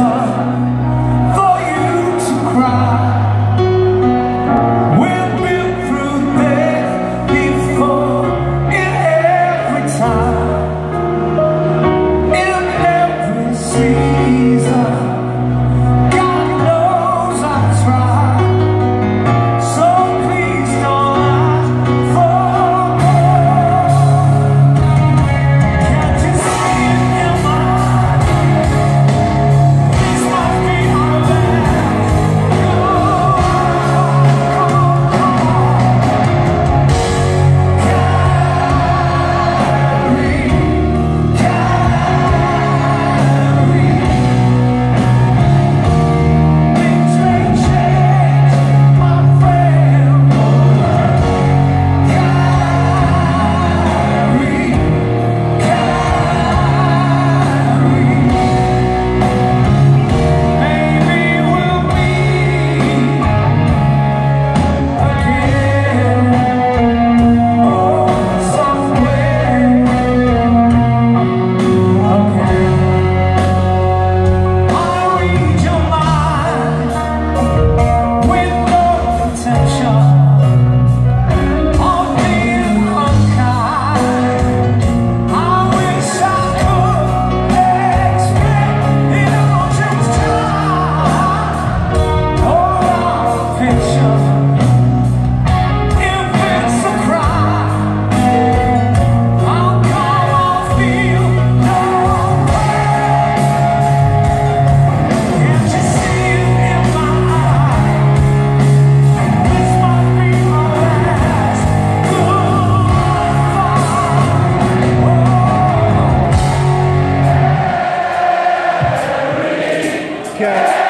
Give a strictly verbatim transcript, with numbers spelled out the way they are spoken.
for you to cry. We've been through this before, in every time, in every season. God knows I try, so please don't ask for more. Can't you see it in my eyes? This must be our last. Carry, carry. Things may change, my friend. Carry, carry. Maybe we'll meet again, oh, somewhere again. I read your mind with no intention of being unkind. I wish I could expect it all just time or affection. If it's a crime, I'll come, I'll feel no way. Can't you see it in my eyes? This might be my last goodbye. Oh. Okay.